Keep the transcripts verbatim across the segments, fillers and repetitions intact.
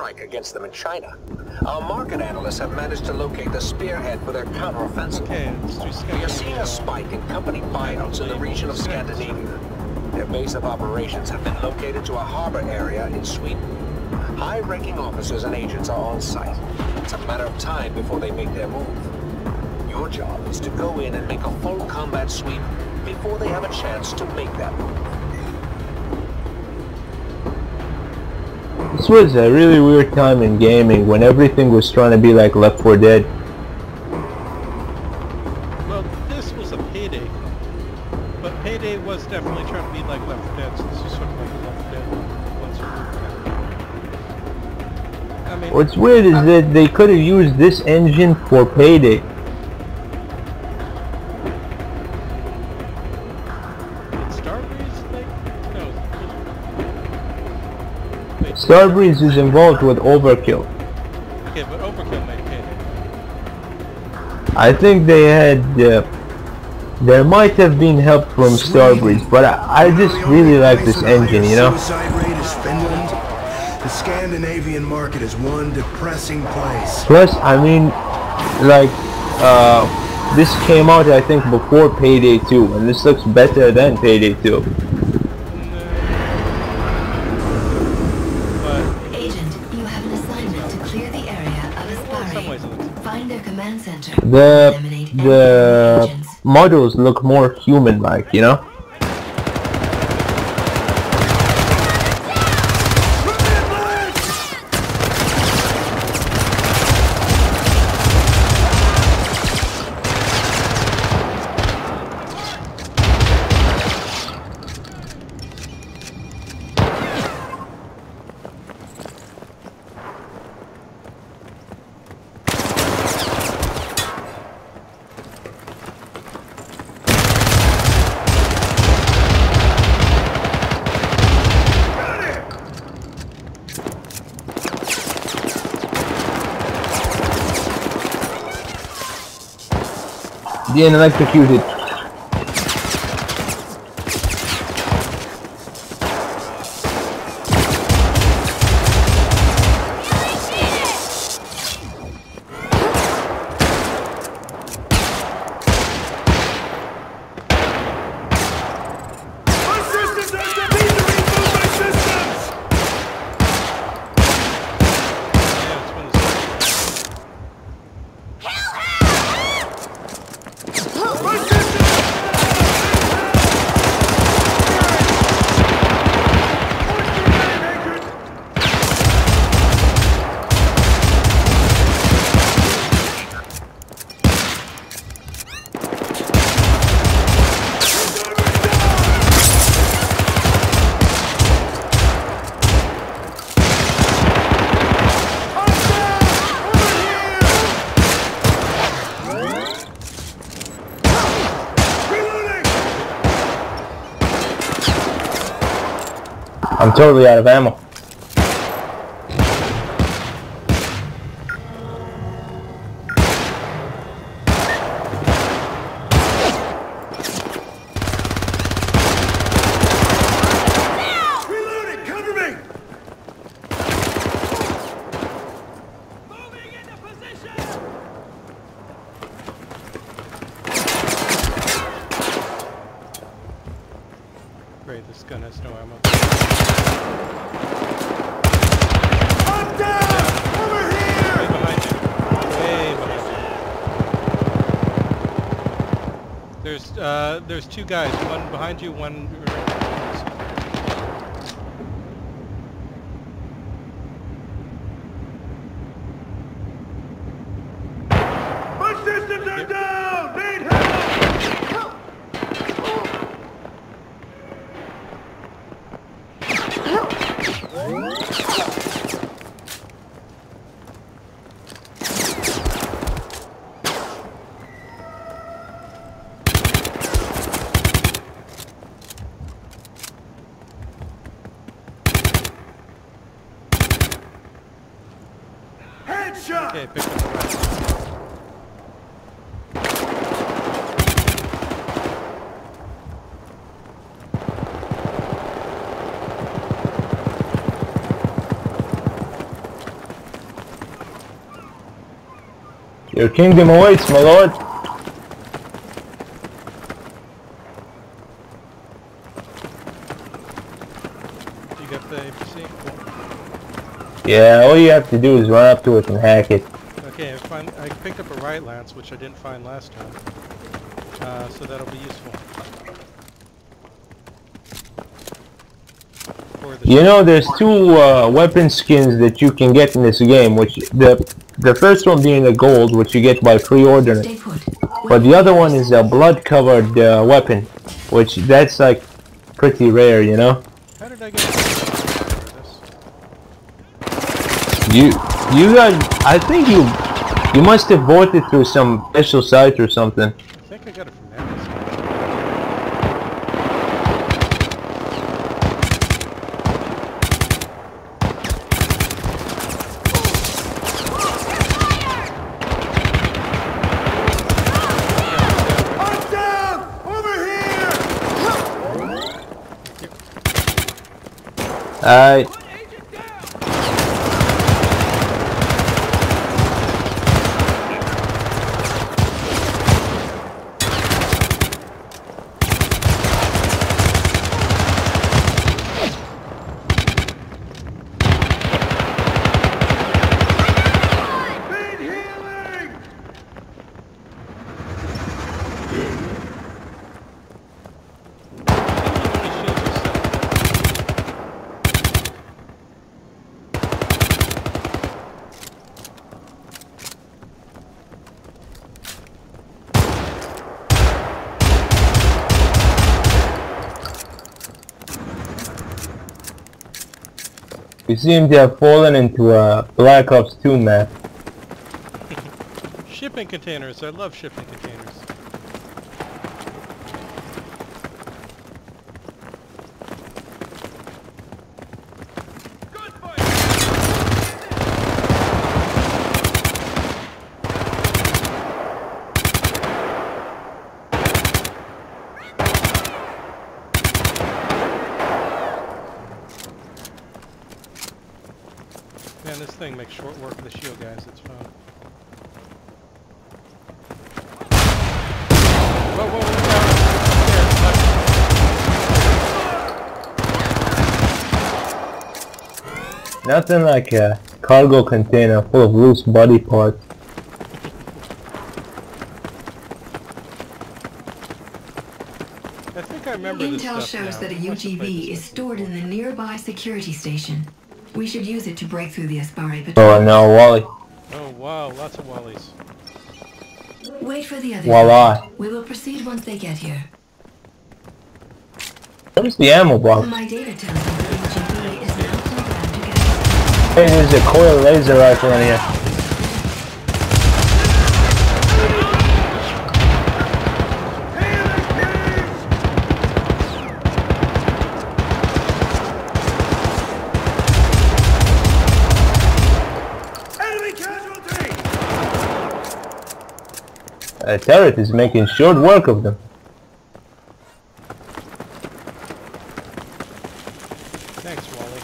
strike against them in China. Our market analysts have managed to locate the spearhead for their counteroffensive. Okay, let's do Scandinavia. We are seeing a spike in company buyouts in the region of Scandinavia. Their base of operations have been located to a harbor area in Sweden. High-ranking officers and agents are on site. It's a matter of time before they make their move. Your job is to go in and make a full combat sweep before they have a chance to make that move. This was a really weird time in gaming when everything was trying to be like Left four Dead. Well, this was a Payday. But Payday was definitely trying to be like Left four Dead, so this was sort of like Left four Dead. I mean, What's weird is I, that they could have used this engine for Payday. Starbreeze is involved with Overkill. Okay, but Overkill made Payday. I think they had... Uh, there might have been help from Starbreeze, but I, I just really like this engine, you know? Suicide rate is Finland. The Scandinavian market is one depressing place. Plus, I mean, like, uh, this came out, I think, before Payday two, and this looks better than Payday two. The the models look more human-like, you know? Being electrocuted. I'm totally out of ammo. Reloading! Cover me! Moving into position! Great, this gun has no ammo. I'm down! Over here! Way behind you. Way behind you. There's, uh, there's two guys. One behind you, one... My systems are down! Need help! Headshot! Okay, pick up the rest. Your kingdom awaits, my lord. You got the A P C? Yeah, all you have to do is run up to it and hack it. Okay, I, find, I picked up a riot lance, which I didn't find last time. Uh, so that'll be useful. For the You know, there's two uh, weapon skins that you can get in this game, which the the first one being the gold, which you get by pre-ordering. Stay put. But the other one is a blood-covered uh, weapon, which that's like pretty rare, you know. How did I get this? You you got, I think you you must have bought it through some special site or something. I think I got it from Amazon. I'm down! Over here! Alright. Need healing! You seem to have fallen into a Black Ops two map. Shipping containers. I love shipping containers. Man, this thing makes short work of the shield guys. It's fun. Whoa, whoa, whoa, whoa. Nothing like a cargo container full of loose body parts. I think I remember this Intel stuff shows now. that a I must have played U G V this is stuff stored in before. the nearby security station. We should use it to break through the Aspari Oh patrol. no, Wally. Oh wow, lots of Wallies. Wait for the others. Voila. We will proceed once they get here. Where's the ammo box? My data tells me that the U G V is now programmed to get Hey, there's a coil laser rifle in here. Enemy casualty! A turret is making short work of them. Thanks, Wally.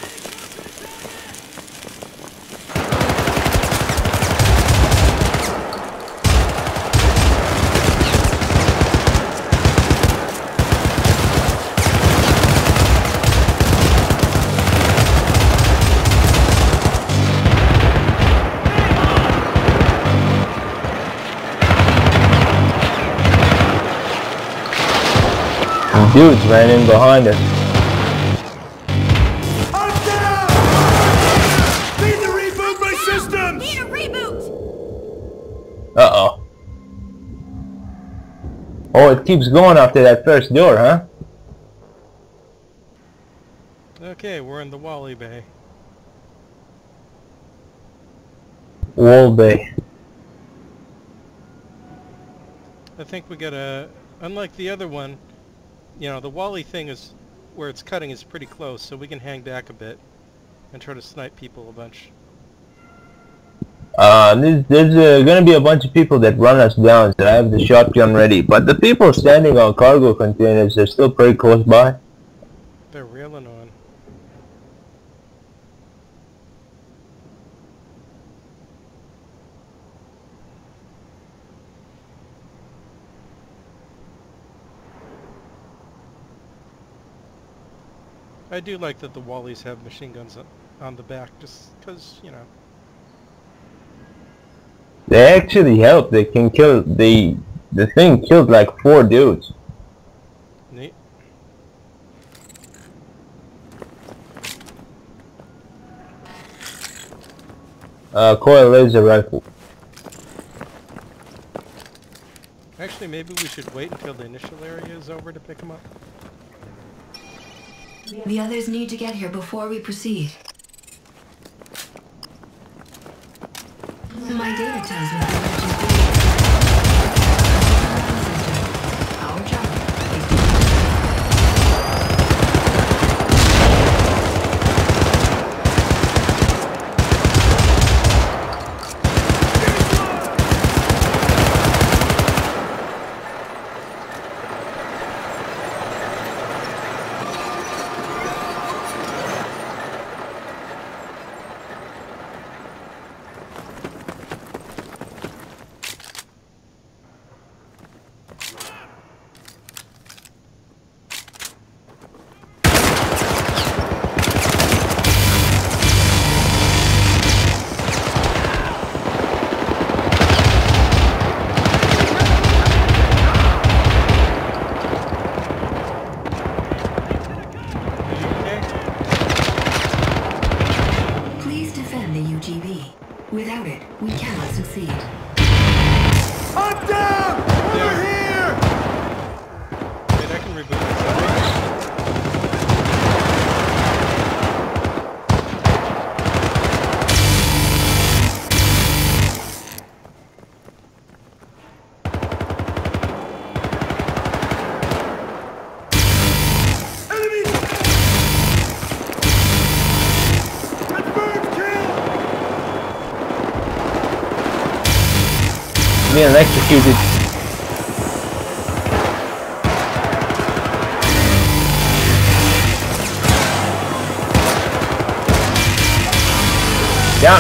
Dudes ran in behind us. I'm down! Need to reboot my systems! Need a reboot! Uh-oh. Oh, it keeps going after that first door, huh? Okay, we're in the Wally Bay. Wall Bay. I think we got a... Unlike the other one, you know, the Wally thing is... Where it's cutting is pretty close, so we can hang back a bit. And try to snipe people a bunch. Uh, there's, there's uh, gonna be a bunch of people that run us down, so I have the shotgun ready. But the people standing on cargo containers are still pretty close by. They're reeling on. I do like that the Wallies have machine guns on, on the back, just because, you know. They actually help. They can kill. They the thing killed like four dudes. Neat. Uh, coil laser rifle. Actually, maybe we should wait until the initial area is over to pick them up. The others need to get here before we proceed. My data tells me the Our job is to Without it, we cannot succeed. I'm down! Over here! Wait, I can reboot myself. Being electrocuted. Down.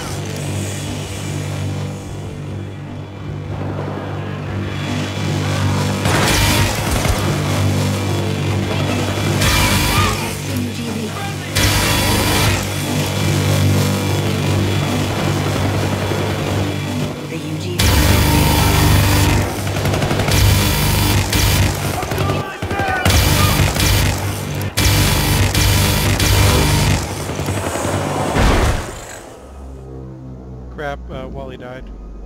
Crap, uh, Wally died.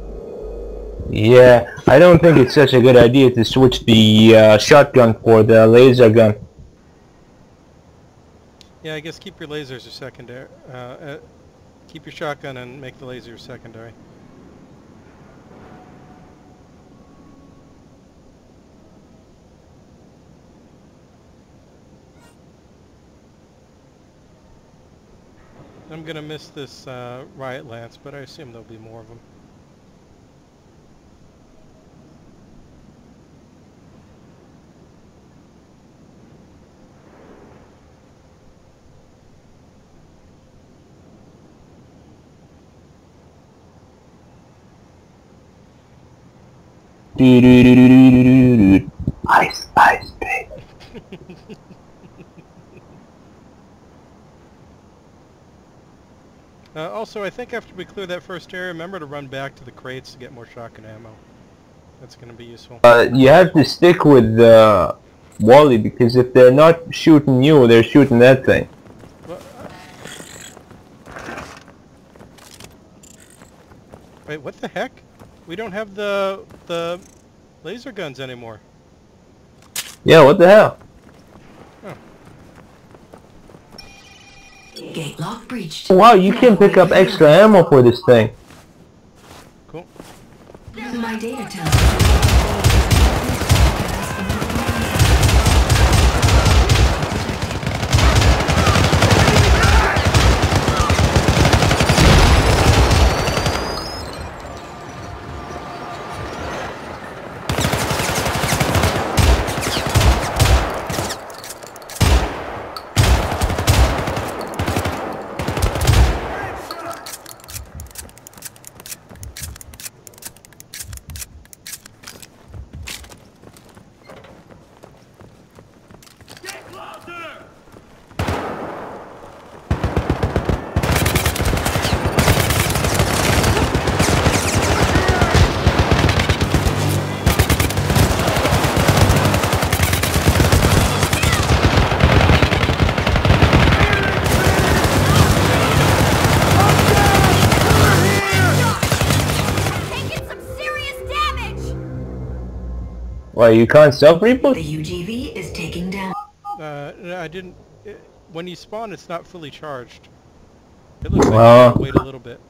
Yeah, I don't think it's such a good idea to switch the uh, shotgun for the laser gun. Yeah, I guess keep your lasers a secondary. Uh, uh, keep your shotgun and make the laser secondary. I'm gonna miss this uh, Riot Lance, but I assume there'll be more of them. Do do do do do do do do. Ice, ice, babe. Uh, also, I think after we clear that first area, remember to run back to the crates to get more shotgun ammo. That's going to be useful. Uh, you have to stick with uh, Wally, because if they're not shooting you, they're shooting that thing. Well, uh... Wait, what the heck? We don't have the the laser guns anymore. Yeah, what the hell? Gate lock breached. Wow, you can pick up extra ammo for this thing. Cool. My data tells me. Why, you can't stop The reboot? U G V is taking down. Uh, no, I didn't... It, when you spawn, it's not fully charged. It looks like you Oh. gotta wait a little bit.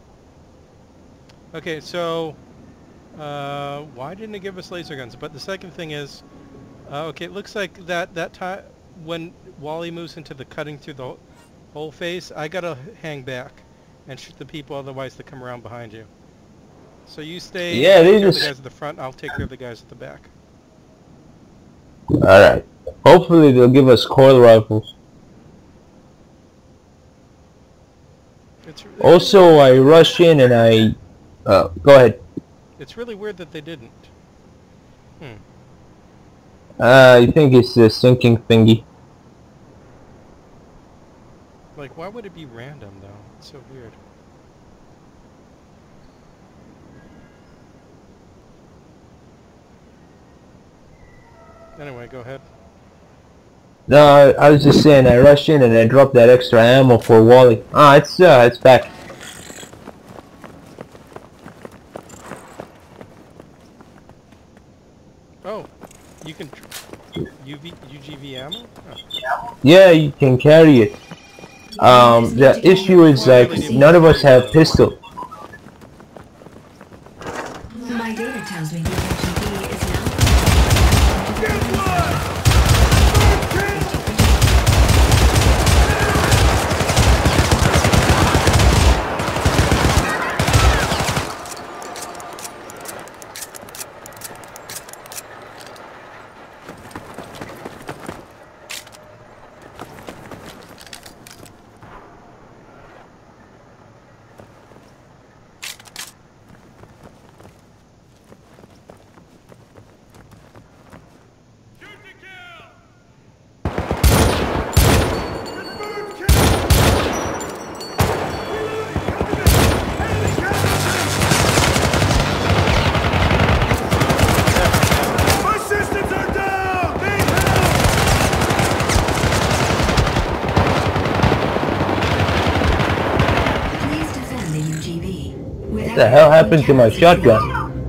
Okay, so... Uh, why didn't it give us laser guns? But the second thing is... Uh, okay, it looks like that, that time... When Wally moves into the cutting through the whole phase, I gotta hang back and shoot the people, otherwise they come around behind you. So you stay, Yeah, take they care of the just- guys at the front, I'll take care of the guys at the back. Alright. Hopefully they'll give us coil rifles. It's, it's Also, I rush in and I... Uh, go ahead. It's really weird that they didn't. Hmm. Uh, I think it's the sinking thingy. Like, why would it be random, though? It's so weird. Anyway, go ahead. No, I, I was just saying, I rushed in and I dropped that extra ammo for Wally. Ah, it's, uh, it's back. Oh, you can... Tr U V, U G V ammo? Oh. Yeah, you can carry it. Um, the issue is, like, none of us have pistol. My data tells me the U G V is now. Get one! My systems are down! Need help! Please defend the U G V. What the hell happened to my shotgun?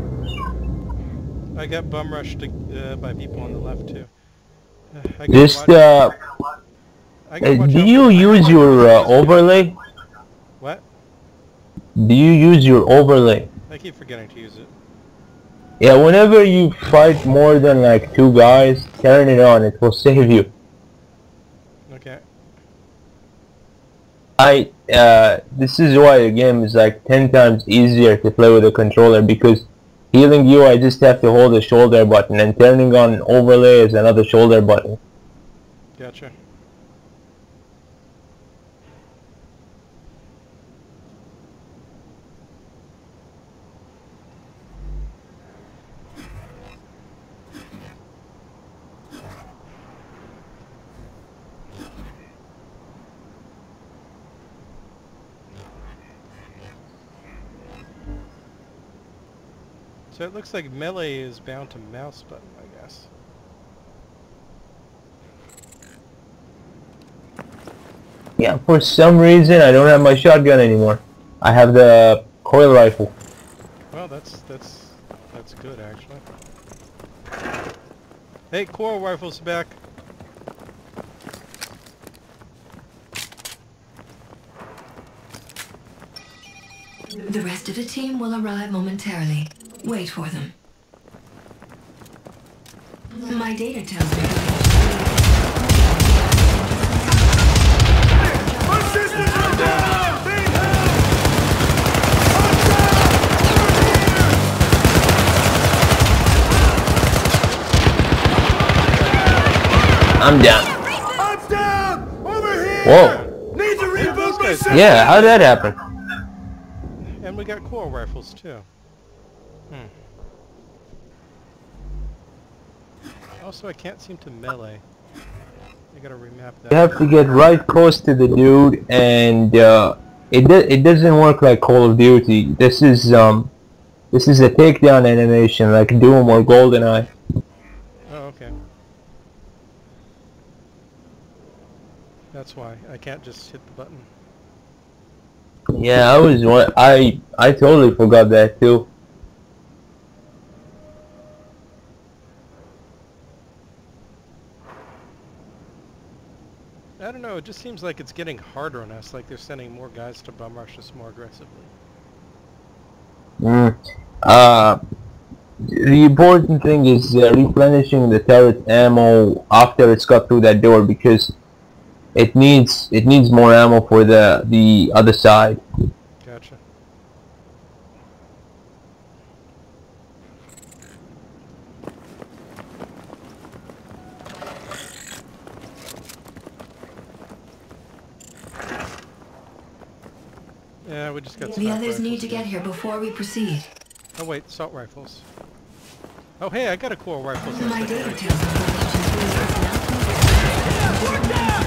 I got bum rushed uh, by people on the left, too. Uh, I gotta Just, watch- uh, I gotta uh, watch do out you for- use your uh, overlay? What? Do you use your overlay? I keep forgetting to use it. Yeah, whenever you fight more than like two guys, turn it on, it will save you. Okay. I, uh, this is why the game is like ten times easier to play with a controller, because healing you, I just have to hold the shoulder button, and turning on overlay is another shoulder button. Gotcha. So it looks like melee is bound to mouse button, I guess. Yeah, for some reason I don't have my shotgun anymore. I have the coil rifle. Well, that's that's that's good actually. Hey, coil rifle's back. The rest of the team will arrive momentarily. Wait for them. My data tells me. My systems are down! Need help! I'm down. I'm down! Over here! Whoa. Need to reboot my guys- system! Yeah, how'd that happen? And we got coil rifles too. Hmm. Also, I can't seem to melee. I gotta remap that. You have to get right close to the dude, and uh, it do it doesn't work like Call of Duty. This is um, this is a takedown animation like Doom or GoldenEye. Oh, okay. That's why I can't just hit the button. Yeah, I was one. I I totally forgot that too. I don't know, it just seems like it's getting harder on us, like they're sending more guys to bum rush us more aggressively. Mm. Uh, the important thing is uh, replenishing the turret ammo after it's got through that door, because it needs it needs more ammo for the the other side. Gotcha. Yeah, we just got The sniper others need to rifles get here before we proceed. again. Oh wait, assault rifles. Oh hey, I got a cool rifle. My data tells me that Legion two is now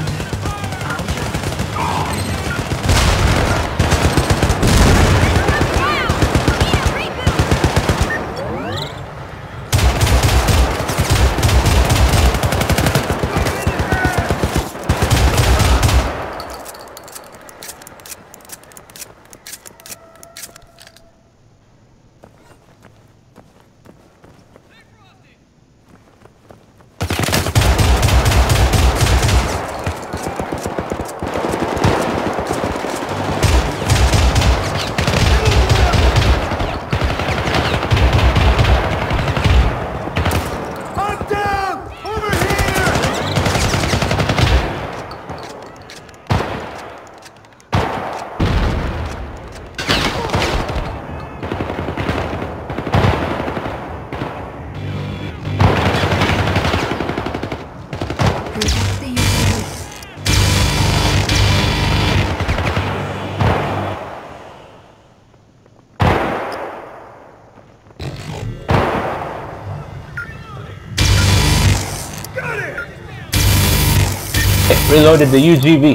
Reloaded the U G V.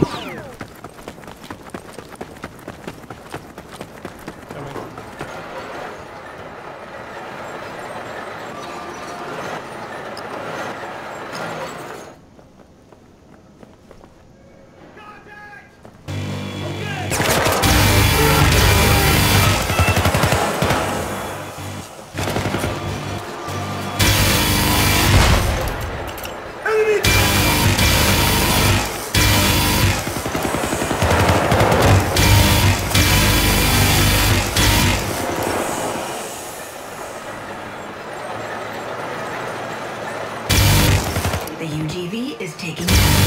The U G V is taking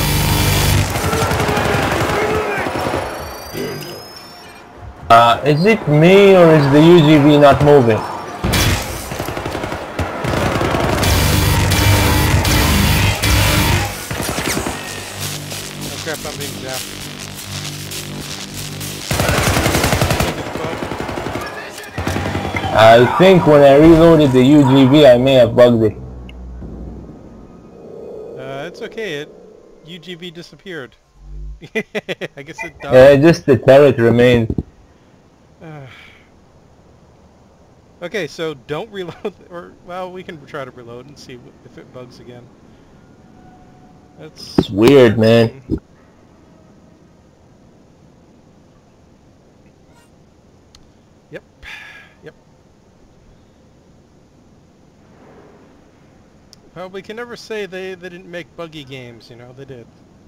Uh, is it me or is the U G V not moving? Oh crap, I'm being zapped. I think when I reloaded the U G V, I may have bugged it. Uh, it's okay, it U G V disappeared. I guess it died. Yeah, just the turret remains. Uh, okay, so don't reload, or, well, we can try to reload and see if it bugs again. That's It's weird, man. Yep, yep. Well, we can never say they, they didn't make buggy games, you know, they did.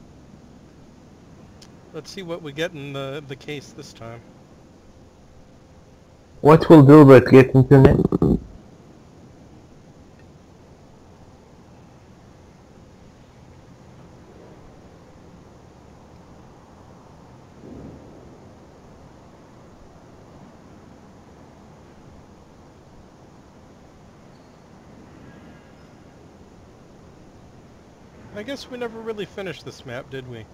Let's see what we get in the, the case this time. What will Gilbert get into net? I guess we never really finished this map, did we?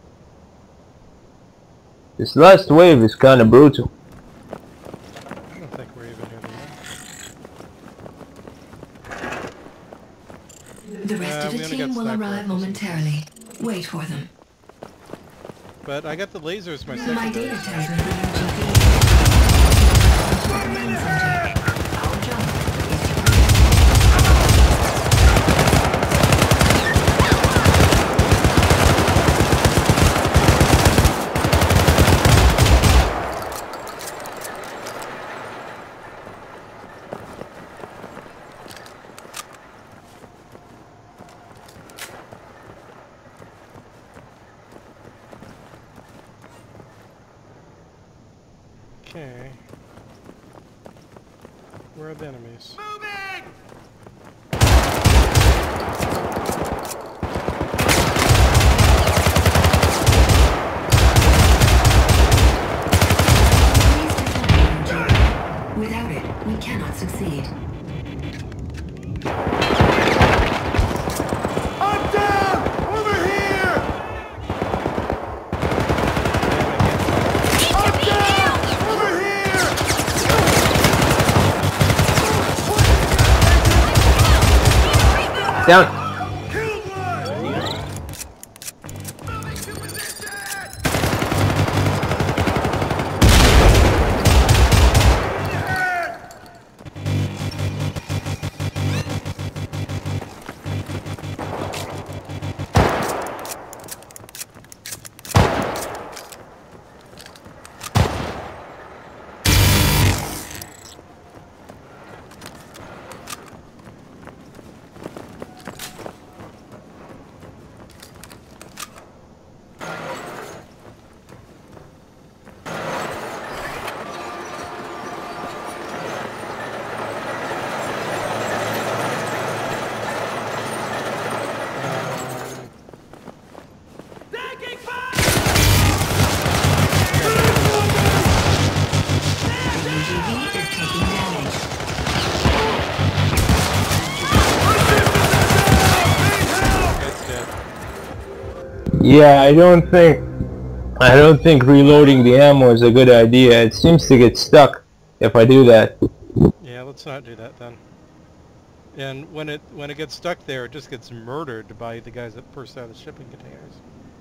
This last wave is kind of brutal. I don't think we're even in there. The rest Uh, of we the only team got will sniper arrive rifles. momentarily. Wait for them. But I got the lasers My myself. data tells me the U G V is to the main center. Our job is to Okay. Where are the enemies? Without it, we cannot succeed. I'm down! Over here! I'm down! Over here! Down. Killed one! Yeah, I don't think I don't think reloading the ammo is a good idea. It seems to get stuck if I do that. Yeah, let's not do that then. And when it when it gets stuck there, it just gets murdered by the guys that burst out of shipping containers.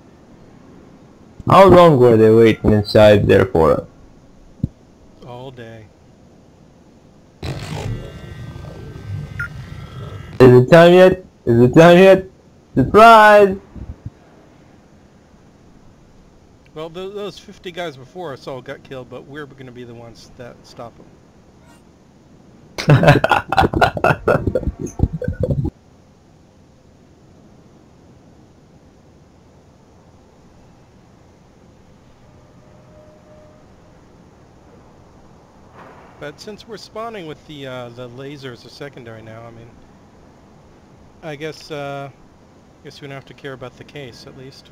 How long were they waiting inside there for? All day. Is it time yet? Is it time yet? Surprise! Well, th those fifty guys before us all got killed, but we're going to be the ones that stop them. But since we're spawning with the uh, the lasers as secondary now, I mean, I guess uh, guess we don't have to care about the case at least.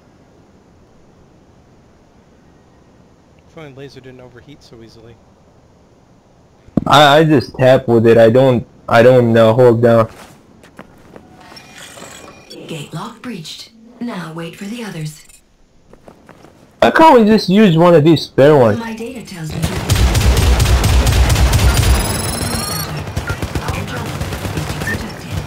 Fine, laser didn't overheat so easily. I, I just tap with it. I don't I don't uh, hold down. Gate lock breached. Now wait for the others. Why can't we just use one of these spare ones? My data tells me our job is to protect him.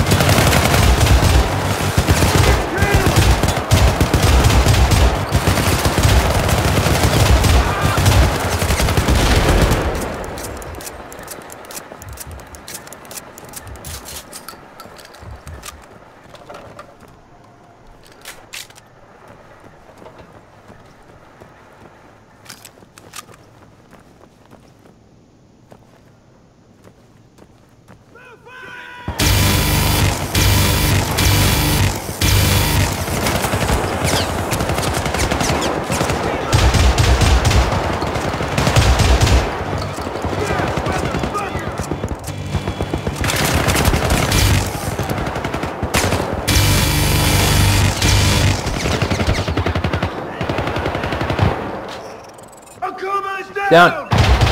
Down.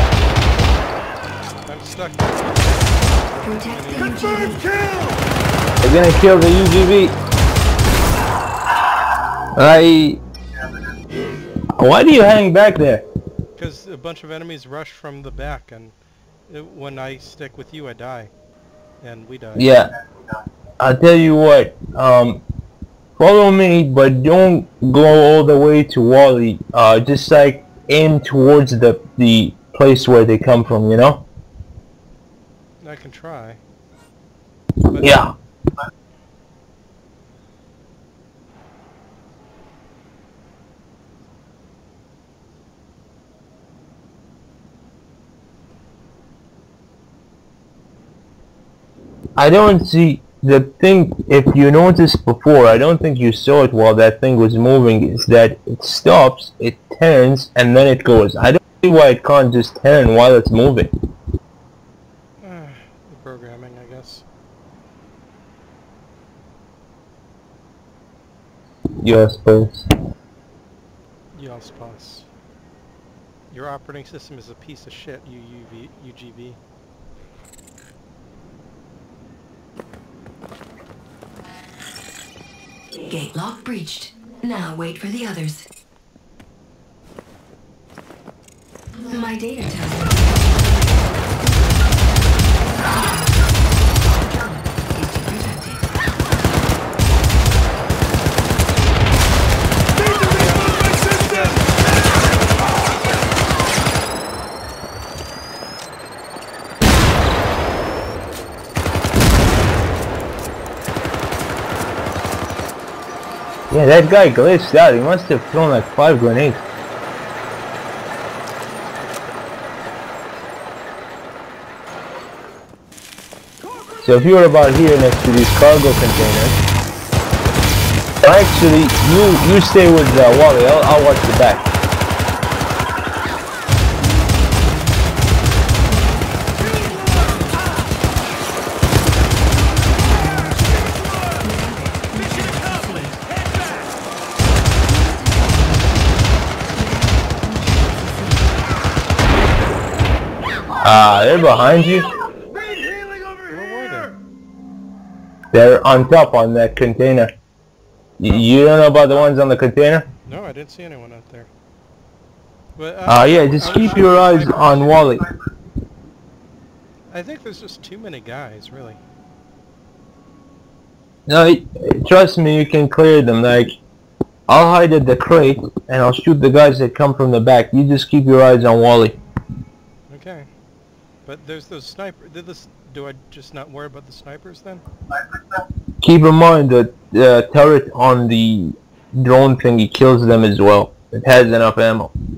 I'm stuck. Protect the Confirmed U G V. kill! They're gonna kill the U G V. I. Why do you hang back there? Because a bunch of enemies rush from the back, and it, when I stick with you, I die. And we die. Yeah. I'll tell you what. Um, follow me, but don't go all the way to Wally. Uh, just like aim towards the the place where they come from. You know? I can try. But Yeah. I don't see the thing. If you noticed before, I don't think you saw it while that thing was moving. Is that it stops, it turns, and then it goes. I don't. see why it can't just turn while it's moving. Uh, the programming, I guess. Yeah, I suppose. Y'all spots. Your operating system is a piece of shit, U U V, U G V. Gate lock breached. Now wait for the others. My data tells me. Is protected. Yeah, that guy glitched out. He must have thrown like five grenades. So if you're about here next to these cargo containers, actually, you you stay with uh, Wally. I'll, I'll watch the back. Ah, they're behind you. They're on top on that container. Y you don't know about the ones on the container? No, I didn't see anyone out there. But, uh, Ah, uh, yeah, just keep your eyes on Wally. I think there's just too many guys, really. No, it, trust me, you can clear them. Like, I'll hide at the crate and I'll shoot the guys that come from the back. You just keep your eyes on Wally. Okay. But there's those sniper. Did this? Do I just not worry about the snipers then? Keep in mind that the uh, turret on the drone thingy kills them as well. It has enough ammo.